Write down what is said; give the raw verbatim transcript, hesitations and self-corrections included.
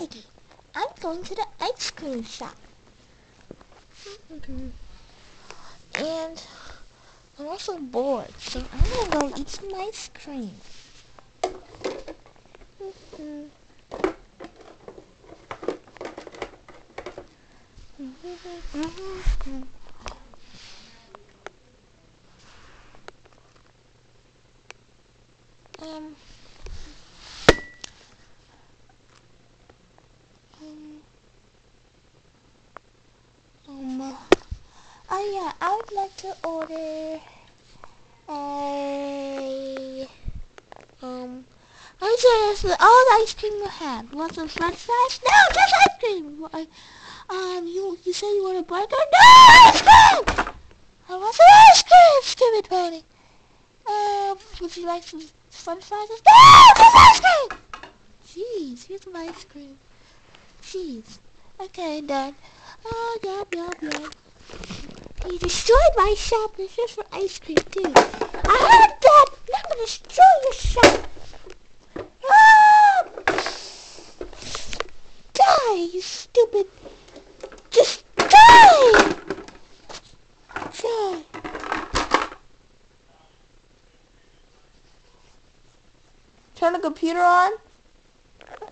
Piggy. I'm going to the ice cream shop. And I'm also bored, so I'm gonna go eat some ice cream. Um, um, um, uh, oh yeah, I would like to order a, um, I said all the ice cream you have. Want some french fries? No, just ice cream. I, um, you, you say you want a burger? No, ice cream! I want some ice cream, stupid pony. Um, would you like some french fries? No, just ice cream! Jeez, here's some ice cream. Jeez. Okay, done. Oh, yup, yup, yup. You destroyed my shop. It's just for ice cream, too. I heard that. I'm gonna destroy your shop. Ah! Die, you stupid. Just die! Die. Turn the computer on.